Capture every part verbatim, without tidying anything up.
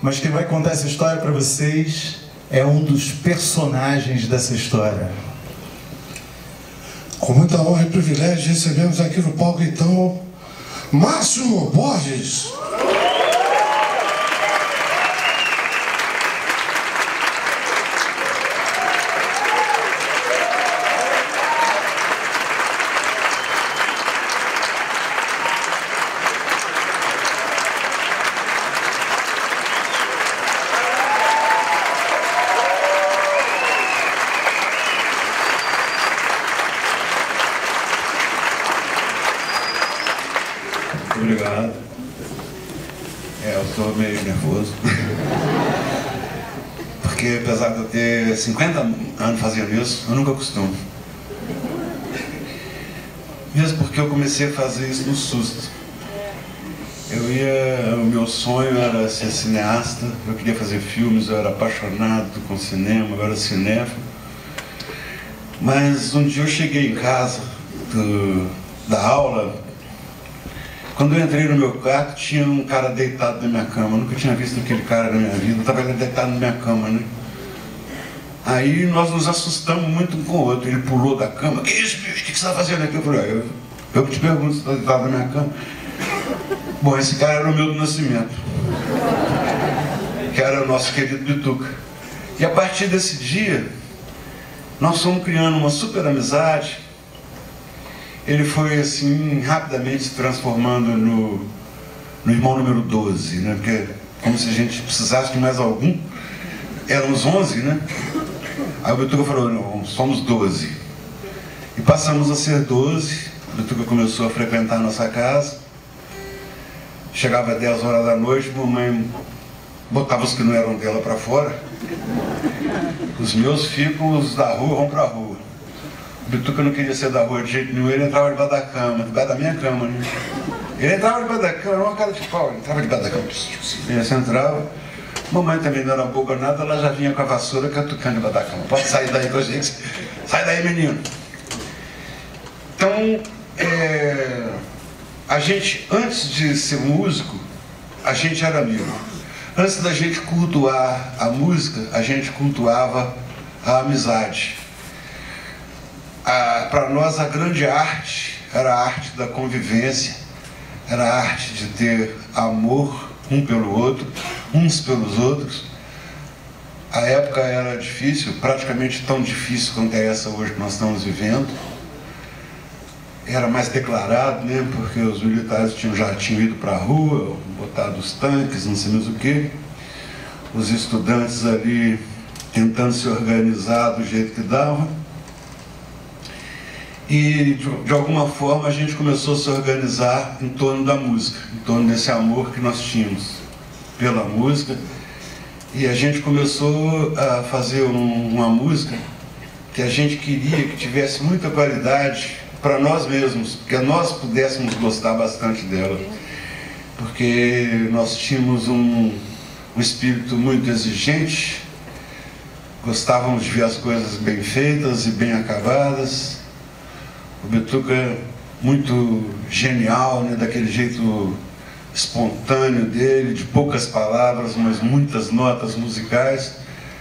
mas quem vai contar essa história para vocês é um dos personagens dessa história. Com muita honra e privilégio, recebemos aqui no palco, então, Márcio Borges. Obrigado. É, eu estou meio nervoso. Porque apesar de eu ter cinquenta anos fazendo isso, eu nunca costumo. Mesmo porque eu comecei a fazer isso no susto. Eu ia, o meu sonho era ser cineasta, eu queria fazer filmes, eu era apaixonado com cinema, eu era cinéfilo. Mas um dia eu cheguei em casa do, da aula. Quando eu entrei no meu quarto, tinha um cara deitado na minha cama. Eu nunca tinha visto aquele cara na minha vida. Eu estava deitado na minha cama, né? Aí nós nos assustamos muito um com o outro. Ele pulou da cama. Que isso, bicho? O que você está fazendo aqui? Eu falei, eu, eu que te pergunto se você está deitado na minha cama. Bom, esse cara era o meu do nascimento. Que era o nosso querido Bituca. E a partir desse dia, nós fomos criando uma super amizade. Ele foi, assim, rapidamente se transformando no, no irmão número doze, né? Porque, como se a gente precisasse de mais algum, éramos onze, né? Aí o Bituca falou, não, somos doze. E passamos a ser doze, o Bituca começou a frequentar a nossa casa. Chegava às dez horas da noite, mamãe botava os que não eram dela para fora. Os meus ficam, os da rua vão para a rua. O Bituca não queria ser da rua de jeito nenhum, ele entrava debaixo da cama, debaixo da minha cama, né? Ele entrava debaixo da cama, era uma cara de pau, ele entrava debaixo da cama, ele se entrava. Mamãe também não era boba nada, ela já vinha com a vassoura catucando debaixo da cama. Pode sair daí com a gente, sai daí, menino. Então, é, a gente, antes de ser músico, a gente era amigo. Antes da gente cultuar a música, a gente cultuava a amizade. Para nós a grande arte era a arte da convivência, era a arte de ter amor um pelo outro, uns pelos outros. A época era difícil, praticamente tão difícil quanto é essa hoje que nós estamos vivendo. Era mais declarado, né, porque os militares tinham, já tinham ido para a rua, botado os tanques, não sei mais o quê. Os estudantes ali tentando se organizar do jeito que dava. E, de, de alguma forma, a gente começou a se organizar em torno da música, em torno desse amor que nós tínhamos pela música. E a gente começou a fazer um, uma música que a gente queria que tivesse muita qualidade para nós mesmos, que nós pudéssemos gostar bastante dela. Porque nós tínhamos um, um espírito muito exigente, gostávamos de ver as coisas bem feitas e bem acabadas. O Bituca muito genial, né, daquele jeito espontâneo dele, de poucas palavras, mas muitas notas musicais.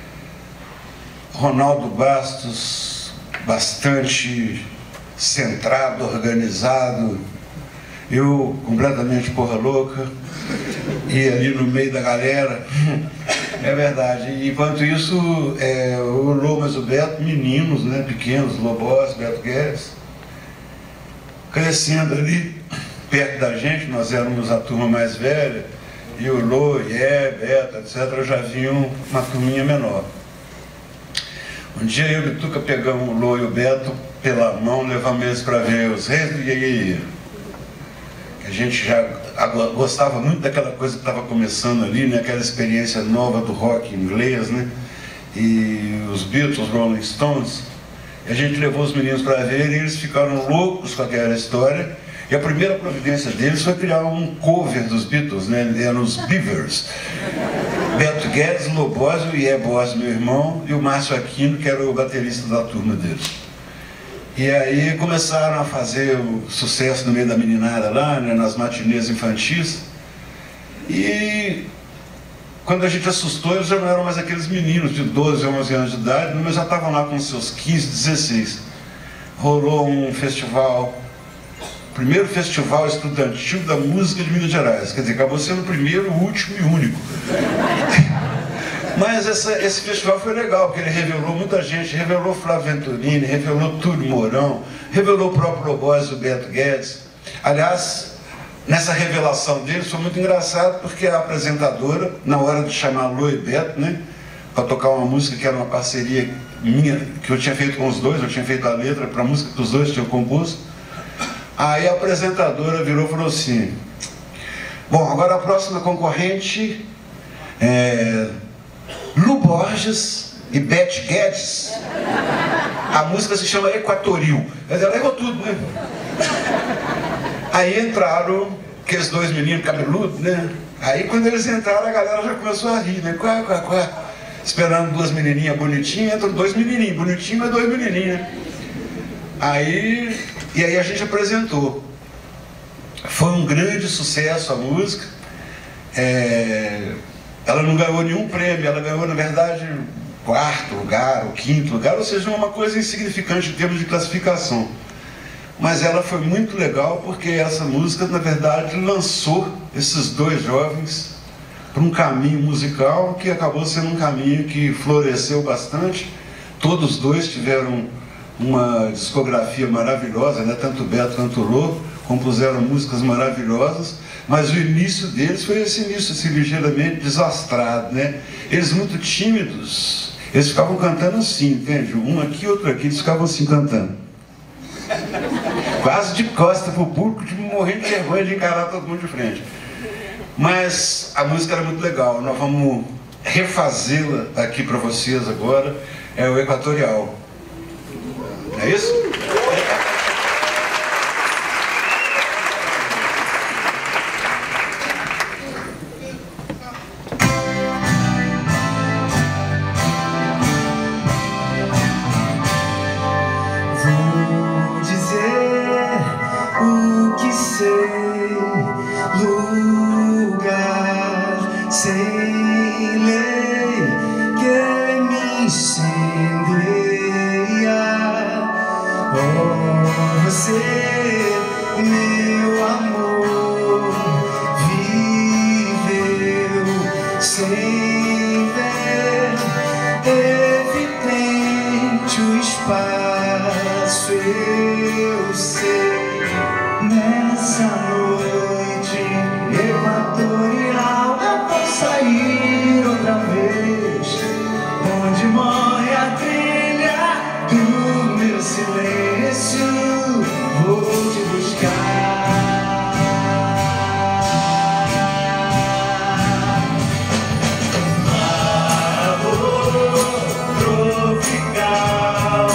Ronaldo Bastos, bastante centrado, organizado. Eu, completamente porra louca, e ali no meio da galera. É verdade. E, enquanto isso, é, o Lomas e o Beto, meninos, né, pequenos, Lobos, Beto Guedes, crescendo ali, perto da gente. Nós éramos a turma mais velha, e o Lô, Ié, Beto, etcétera, já vinham uma turminha menor. Um dia eu e o Bituca pegamos o Lô e o Beto pela mão, levamos eles para ver os Reis do Iê. A gente já gostava muito daquela coisa que estava começando ali, né? Aquela experiência nova do rock inglês, né? E os Beatles, os Rolling Stones. E a gente levou os meninos para ver e eles ficaram loucos com aquela história. E a primeira providência deles foi criar um cover dos Beatles, né? Eram os Beavers. Beto Guedes, Lobos, o Ié Boss, meu irmão, e o Márcio Aquino, que era o baterista da turma deles. E aí começaram a fazer o sucesso no meio da meninada lá, né, nas matinês infantis. E quando a gente assustou, eles já não eram mais aqueles meninos de doze, onze anos de idade, mas já estavam lá com seus quinze, dezesseis. Rolou um festival, primeiro festival estudantil da música de Minas Gerais. Quer dizer, acabou sendo o primeiro, o último e único. Mas essa, esse festival foi legal, porque ele revelou muita gente, revelou Flávio Venturini, revelou Túlio Mourão, revelou o próprio Lobos, o Beto Guedes. Aliás, nessa revelação deles foi muito engraçado, porque a apresentadora, na hora de chamar Lô e Beto, né, para tocar uma música que era uma parceria minha, que eu tinha feito com os dois, eu tinha feito a letra para a música que os dois tinham composto. Aí a apresentadora virou e falou assim: bom, agora a próxima concorrente é Lu Borges e Beth Guedes. A música se chama Equatoril. Ela errou tudo, né? Aí entraram aqueles dois meninos cabeludos, né? Aí quando eles entraram, a galera já começou a rir, né? Quá, quá, quá. Esperando duas menininhas bonitinhas, entram dois menininhos, bonitinhos, mas dois menininhos, né? Aí, e aí a gente apresentou. Foi um grande sucesso a música. É, ela não ganhou nenhum prêmio, ela ganhou, na verdade, o quarto lugar, o quinto lugar, ou seja, uma coisa insignificante em termos de classificação. Mas ela foi muito legal porque essa música, na verdade, lançou esses dois jovens para um caminho musical que acabou sendo um caminho que floresceu bastante. Todos dois tiveram uma discografia maravilhosa, né? Tanto o Beto quanto o Lô compuseram músicas maravilhosas, mas o início deles foi esse início assim, ligeiramente desastrado, né? Eles muito tímidos, eles ficavam cantando assim, entende? Um aqui, outro aqui, eles ficavam assim cantando. Quase de costa pro público, tipo, morrendo de vergonha de encarar todo mundo de frente. Mas a música era muito legal, nós vamos refazê-la aqui para vocês agora, é o Equatorial. É isso? Vou dizer o que sei, lugar sem lei que me incendeia. Oh, você, meu amor, viveu sem ver, evidente o espaço, eu sei. Nessa noite equatorial eu vou sair outra vez, onde morre a trilha do meu silêncio, vou te buscar. Amor tropical,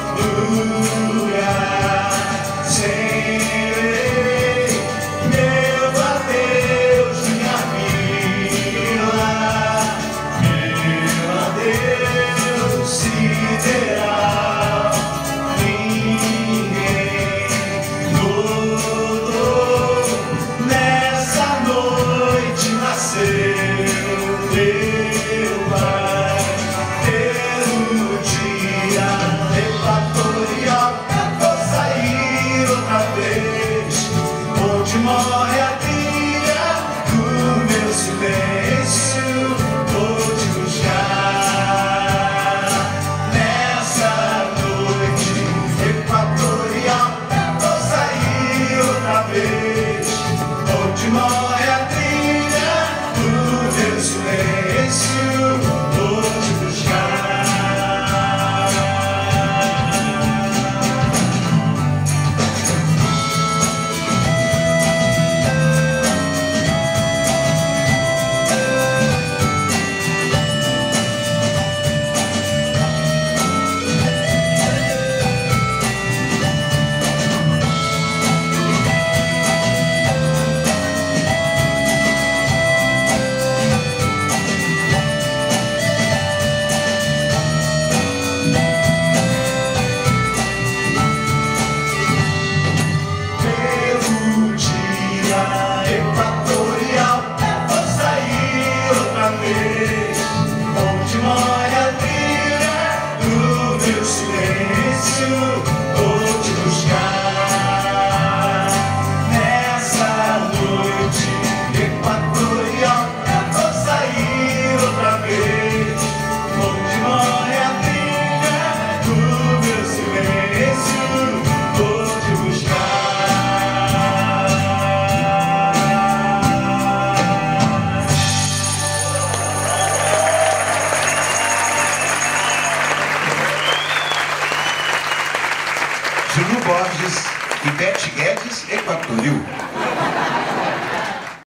lugar sem lei, meu adeus, minha vila, meu adeus sideral. Ninguém notou, nessa noite nasceu meu pai. Pelo dia equatorial eu vou sair outra vez, onde morre a trilha do meu silêncio, vou te buscar. Nessa noite equatorial eu vou sair outra vez, onde morre a trilha do meu silêncio, Borges e Beth Guedes Equatoril.